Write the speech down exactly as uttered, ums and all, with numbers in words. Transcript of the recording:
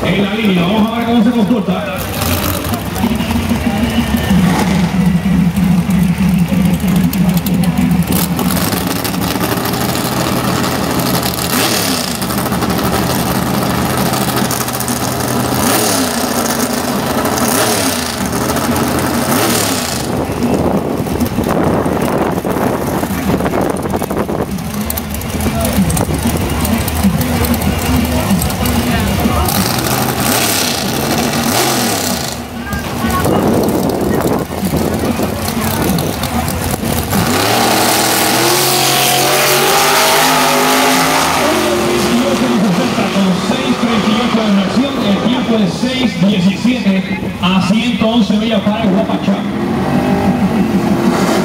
en la línea. Vamos a ver cómo se comporta.